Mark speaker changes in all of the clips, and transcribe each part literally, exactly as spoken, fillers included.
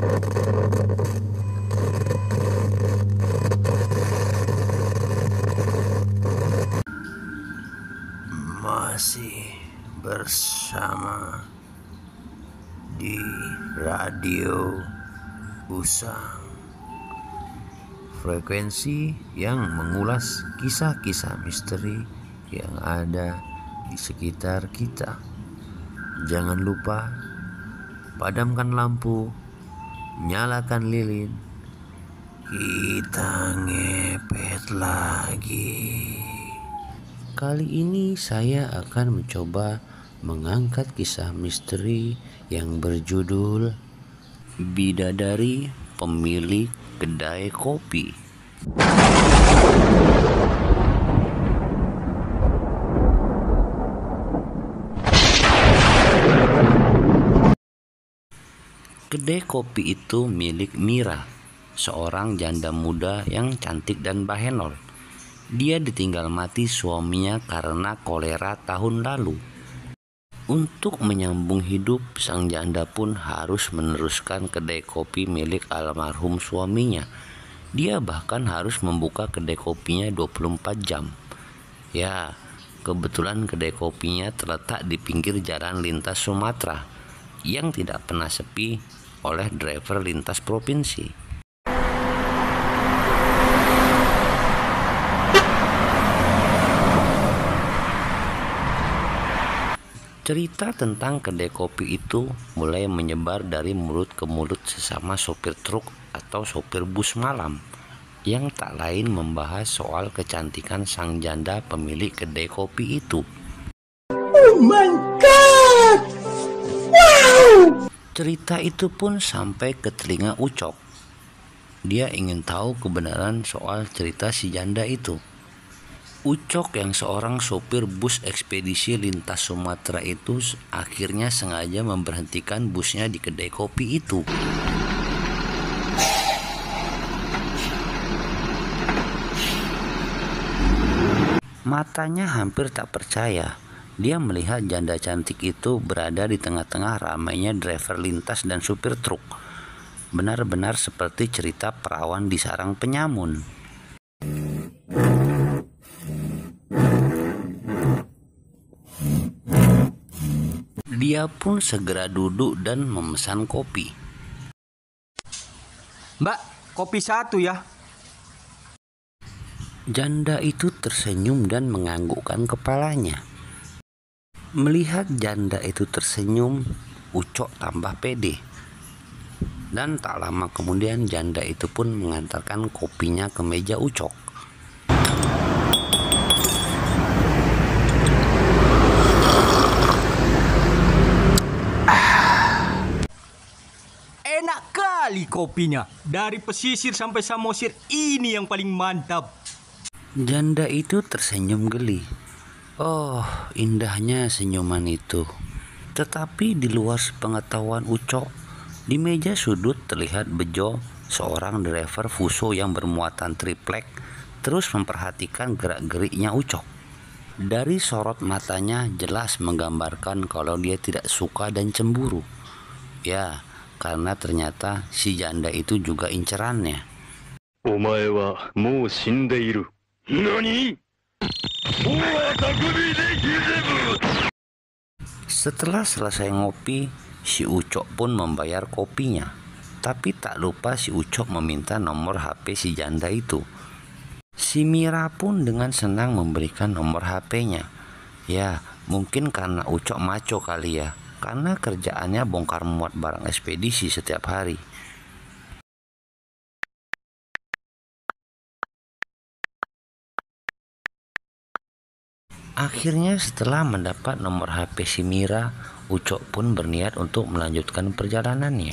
Speaker 1: Masih bersama di Radio Usang, frekuensi yang mengulas kisah-kisah misteri yang ada di sekitar kita. Jangan lupa padamkan lampu, nyalakan lilin, kita ngepet lagi. Kali ini saya akan mencoba mengangkat kisah misteri yang berjudul Bidadari Pemilik Kedai Kopi. Kedai kopi itu milik Mira, seorang janda muda yang cantik dan bahenol. Dia ditinggal mati suaminya karena kolera tahun lalu. Untuk menyambung hidup, sang janda pun harus meneruskan kedai kopi milik almarhum suaminya. Dia bahkan harus membuka kedai kopinya dua puluh empat jam. Ya, kebetulan kedai kopinya terletak di pinggir jalan lintas Sumatera yang tidak pernah sepi oleh driver lintas provinsi. Cerita tentang kedai kopi itu mulai menyebar dari mulut ke mulut sesama sopir truk atau sopir bus malam yang tak lain membahas soal kecantikan sang janda pemilik kedai kopi itu.
Speaker 2: Oh my God! Wow!
Speaker 1: Cerita itu pun sampai ke telinga Ucok. Dia ingin tahu kebenaran soal cerita si janda itu. Ucok yang seorang sopir bus ekspedisi lintas Sumatera itu akhirnya sengaja memberhentikan busnya di kedai kopi itu. Matanya hampir tak percaya. Dia melihat janda cantik itu berada di tengah-tengah ramainya driver lintas dan supir truk. Benar-benar seperti cerita perawan di sarang penyamun. Dia pun segera duduk dan memesan kopi.
Speaker 3: Mbak, kopi satu ya.
Speaker 1: Janda itu tersenyum dan menganggukkan kepalanya. Melihat janda itu tersenyum, Ucok tambah pede. Dan tak lama kemudian janda itu pun mengantarkan kopinya ke meja Ucok.
Speaker 3: Enak kali kopinya. Dari pesisir sampai Samosir, ini yang paling mantap.
Speaker 1: Janda itu tersenyum geli. Oh, indahnya senyuman itu. Tetapi di luar pengetahuan Ucok, di meja sudut terlihat Bejo, seorang driver Fuso yang bermuatan triplek, terus memperhatikan gerak-geriknya Ucok. Dari sorot matanya jelas menggambarkan kalau dia tidak suka dan cemburu. Ya, karena ternyata si janda itu juga incerannya.
Speaker 4: Omae wa mou shindeiru. Nani?
Speaker 1: Setelah selesai ngopi, si Ucok pun membayar kopinya. Tapi tak lupa si Ucok meminta nomor H P si janda itu. Si Mira pun dengan senang memberikan nomor H P-nya. Ya, mungkin karena Ucok maco kali ya. Karena kerjaannya bongkar muat barang ekspedisi setiap hari. Akhirnya setelah mendapat nomor H P si Mira, Ucok pun berniat untuk melanjutkan perjalanannya.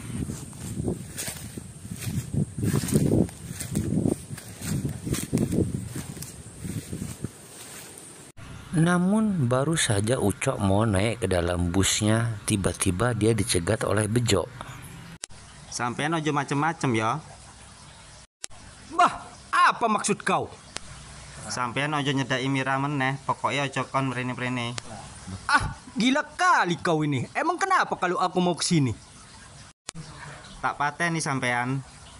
Speaker 1: Namun baru saja Ucok mau naik ke dalam busnya, tiba-tiba dia dicegat oleh Bejo.
Speaker 5: Sampean aja macem-macem ya.
Speaker 3: Bah, apa maksud kau?
Speaker 5: Sampean aja nyedai Mira meneh, pokoknya aja kon mrene-mrene.
Speaker 3: Ah, gila kali kau ini. Emang kenapa kalau aku mau kesini?
Speaker 5: Tak pateni sampean.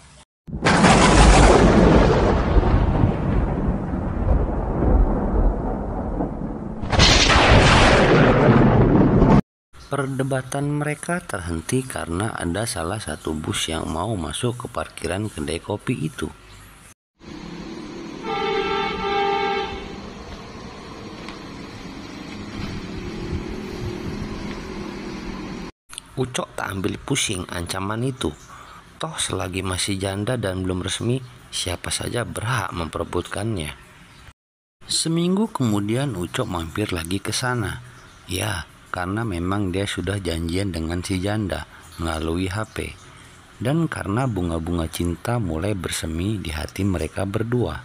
Speaker 1: Perdebatan mereka terhenti karena ada salah satu bus yang mau masuk ke parkiran kedai kopi itu. Ucok tak ambil pusing ancaman itu. Toh selagi masih janda dan belum resmi, siapa saja berhak memperebutkannya. Seminggu kemudian Ucok mampir lagi ke sana. Ya, karena memang dia sudah janjian dengan si janda melalui H P. Dan karena bunga-bunga cinta mulai bersemi di hati mereka berdua.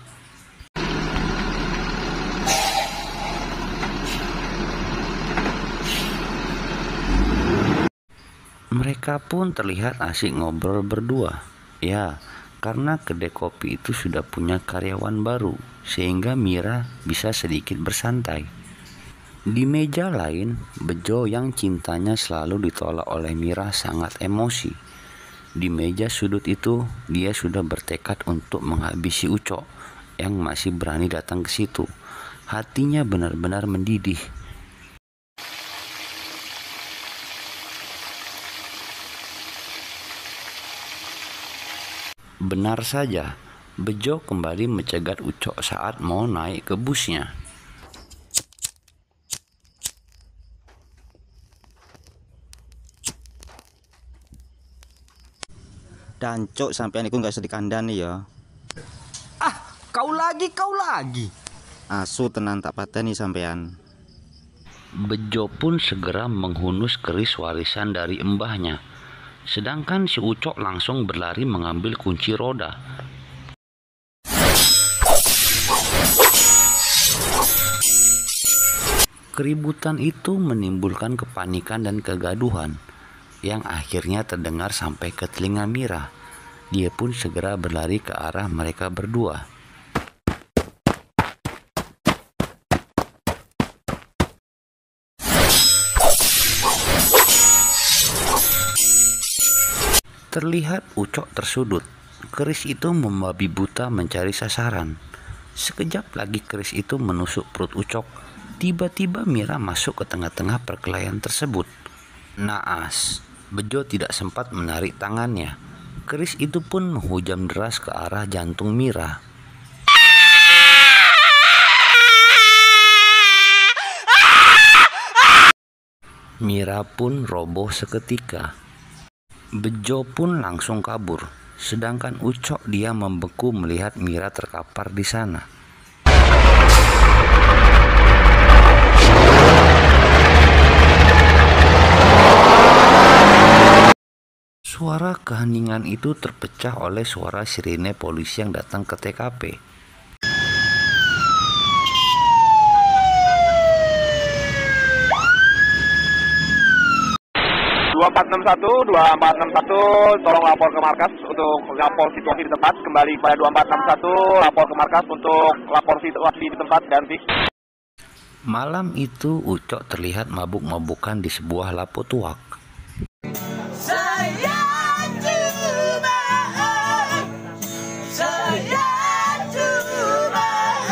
Speaker 1: Mereka pun terlihat asik ngobrol berdua. Ya, karena kedai kopi itu sudah punya karyawan baru, sehingga Mira bisa sedikit bersantai. Di meja lain, Bejo yang cintanya selalu ditolak oleh Mira sangat emosi. Di meja sudut itu, dia sudah bertekad untuk menghabisi Ucok yang masih berani datang ke situ. Hatinya benar-benar mendidih. Benar saja, Bejo kembali mencegat Ucok saat mau naik ke busnya.
Speaker 5: Dan cok sampean iku gak usah dikandani ya.
Speaker 3: Ah, kau lagi, kau lagi.
Speaker 5: Asu tenan tak pateni sampean.
Speaker 1: Bejo pun segera menghunus keris warisan dari embahnya. Sedangkan si Ucok langsung berlari mengambil kunci roda. Keributan itu menimbulkan kepanikan dan kegaduhan yang akhirnya terdengar sampai ke telinga Mira. Dia pun segera berlari ke arah mereka berdua. Terlihat Ucok tersudut. Keris itu membabi buta mencari sasaran. Sekejap lagi keris itu menusuk perut Ucok. Tiba-tiba Mira masuk ke tengah-tengah perkelahian tersebut. Naas, Bejo tidak sempat menarik tangannya. Keris itu pun menghujam deras ke arah jantung Mira. Mira pun roboh seketika. Bejo pun langsung kabur, sedangkan Ucok dia membeku melihat Mira terkapar di sana. Suara keheningan itu terpecah oleh suara sirine polisi yang datang ke T K P.
Speaker 6: dua empat enam satu, dua empat enam satu, tolong lapor ke markas untuk lapor situasi di tempat. Kembali kepada dua empat enam satu, lapor ke markas untuk lapor situasi di tempat. Ganti.
Speaker 1: Malam itu Ucok terlihat mabuk-mabukan di sebuah lapo tuak.
Speaker 2: Saya cuma, saya cuma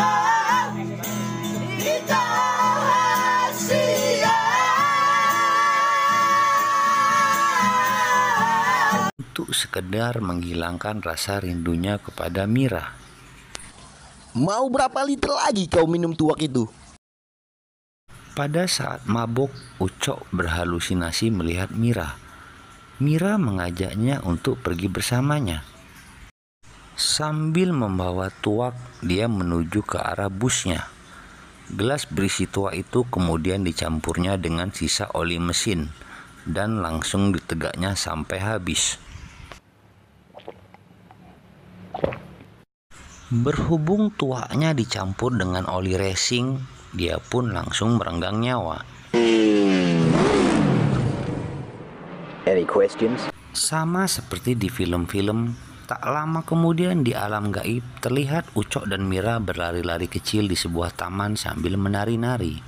Speaker 1: untuk sekedar menghilangkan rasa rindunya kepada Mira.
Speaker 7: Mau berapa liter lagi kau minum tuak itu?
Speaker 1: Pada saat mabuk, Ucok berhalusinasi melihat Mira. Mira mengajaknya untuk pergi bersamanya. Sambil membawa tuak, dia menuju ke arah busnya. Gelas berisi tuak itu kemudian dicampurnya dengan sisa oli mesin dan langsung ditegaknya sampai habis. Berhubung tuaknya dicampur dengan oli racing, dia pun langsung merenggang nyawa.
Speaker 7: Any questions?
Speaker 1: Sama seperti di film-film, tak lama kemudian di alam gaib terlihat Ucok dan Mira berlari-lari kecil di sebuah taman sambil menari-nari.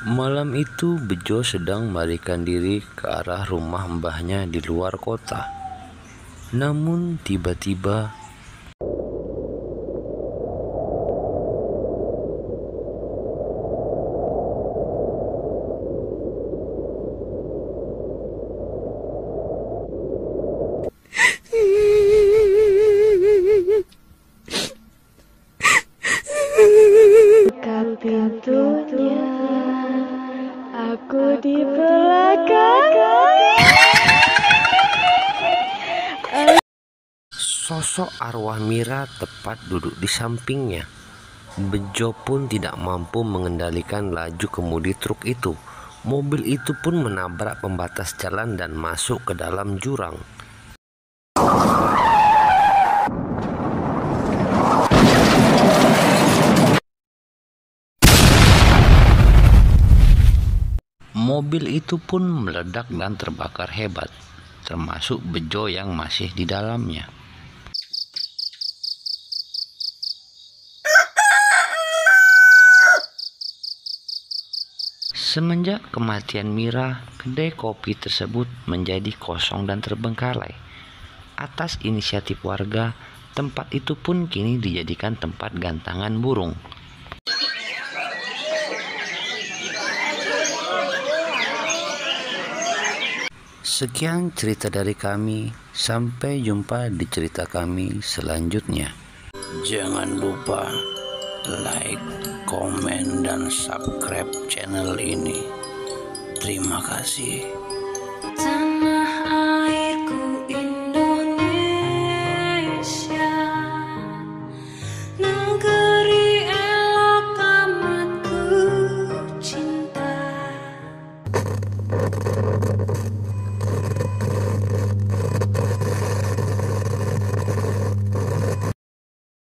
Speaker 1: Malam itu Bejo sedang melarikan diri ke arah rumah mbahnya di luar kota. Namun tiba-tiba
Speaker 8: Buka pintunya, aku di belakang.
Speaker 1: sosok arwah Mira tepat duduk di sampingnya. Bejo pun tidak mampu mengendalikan laju kemudi truk itu. Mobil itu pun menabrak pembatas jalan dan masuk ke dalam jurang. Mobil itu pun meledak dan terbakar hebat, termasuk Bejo yang masih di dalamnya. Semenjak kematian Mira, kedai kopi tersebut menjadi kosong dan terbengkalai. Atas inisiatif warga, tempat itu pun kini dijadikan tempat gantangan burung. Sekian cerita dari kami, sampai jumpa di cerita kami selanjutnya. Jangan lupa like, komen, dan subscribe channel ini. Terima kasih.